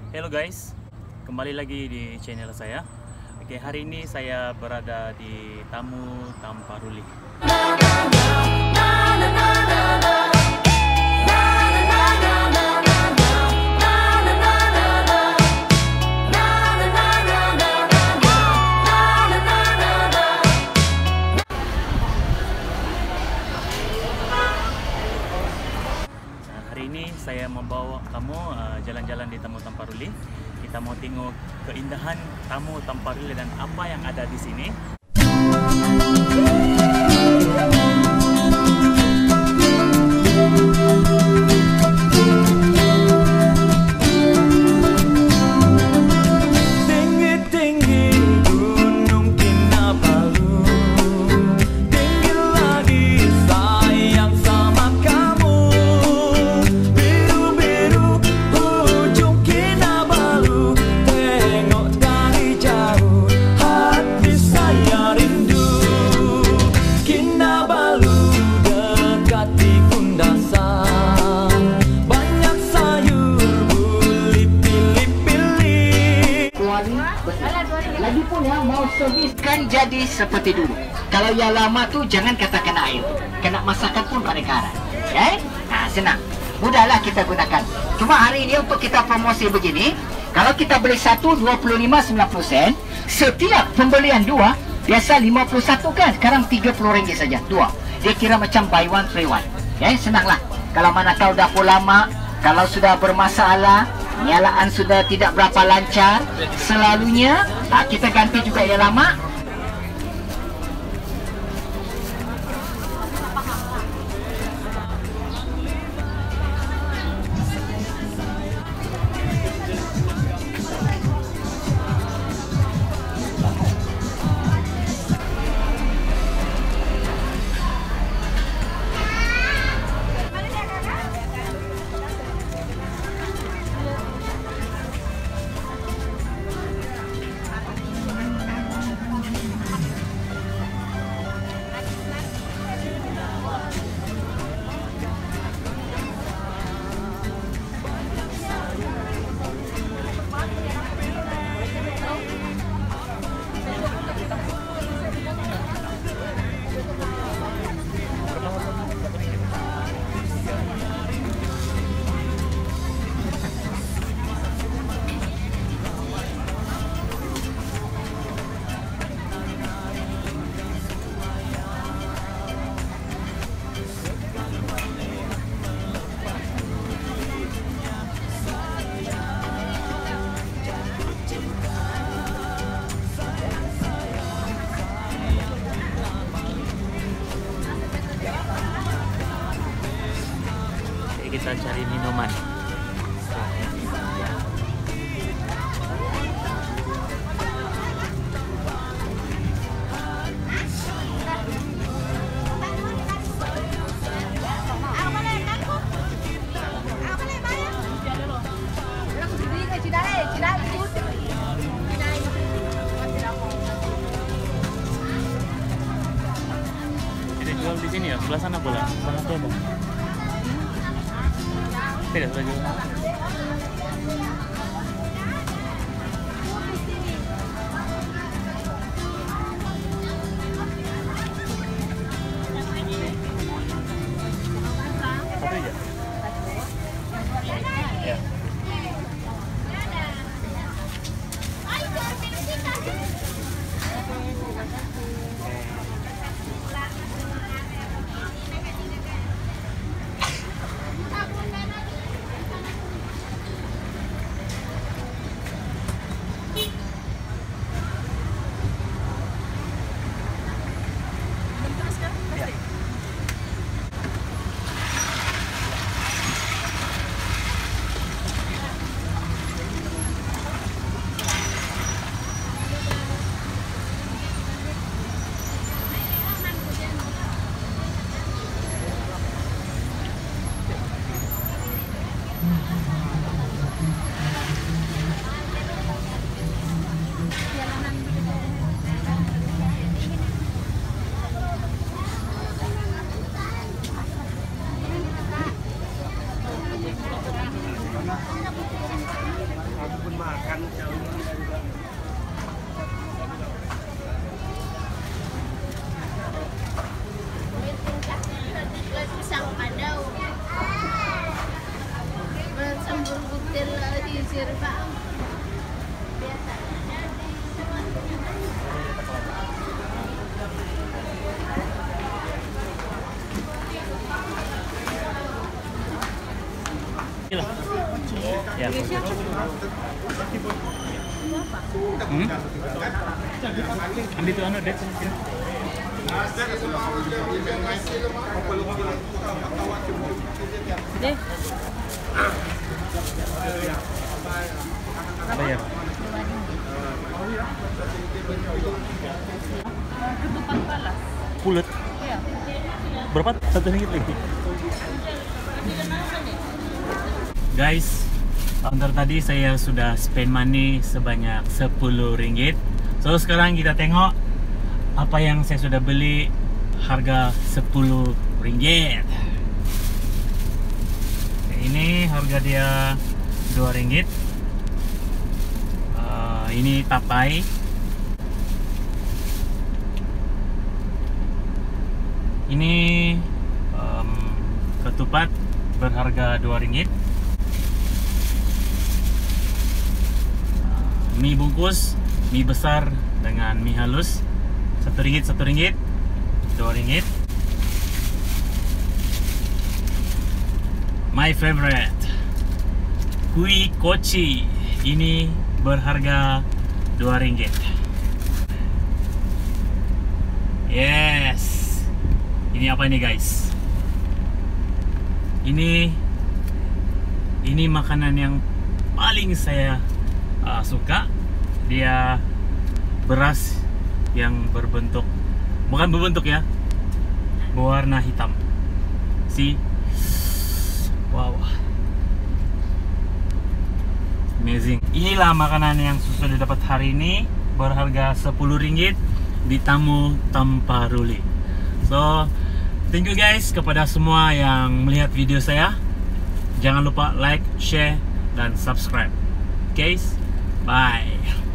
Hello guys, kembali lagi di channel saya. Oke, hari ini saya berada di Tamu Tamparuli. Hari ini saya membawa kamu jalan-jalan di Tamu Tamparuli. Kita mau tengok keindahan Tamu Tamparuli dan apa yang ada di sini. Tinggi-tinggi gunung Kinabalu, tinggi lagi sayang sama kamu. Biru-biru ujung Kinabalu, tengok dari jauh hati saya rindu. Kinabalu dekat di kundasan, banyak sayur boleh pilih-pilih. Lagipun yang mau servis kan jadi seperti dulu. Kalau yang lama tu jangan katakan air, kena masakan pun pada karat. Senang, mudahlah kita gunakan. Cuma hari ini untuk kita promosi begini, kalau kita beli satu 25-90 sen, setiap pembelian dua biasa 51 kan, sekarang RM30 saja dua. Dia kira macam buy one free one. Senanglah. Kalau mana tahu dapur lama, kalau sudah bermasalah, nyalaan sudah tidak berapa lancar, selalunya kita ganti juga yang lama. Kita cari minuman. Kita jual di sini ya, sebelah sana pula. Sana tuh ada. Tidak saja. Satu aja. Ya. Ya. Ambil tu anu dek. Bayar. Ketupat palas. Pulut. Iya. Berapa? RM1 lagi. Guys, counter tadi saya sudah spend money sebanyak RM10. So sekarang kita tengok apa yang saya sudah beli harga RM10. Ini harga dia RM2. Ini tapai. Ini ketupat berharga RM2. Mie bungkus, mie besar dengan mie halus RM1, RM2. My favorite, kui koci, ini berharga RM2. Yes, ini apa ini guys? Ini makanan yang paling saya suka. Dia beras yang berbentuk, bukan berbentuk ya, berwarna hitam. See, wow, amazing. Inilah makanan yang sudah dapat hari ini, berharga RM10 di Tamu Tamparuli. So thank you guys kepada semua yang melihat video saya. Jangan lupa like, share, dan subscribe. Guys, bye.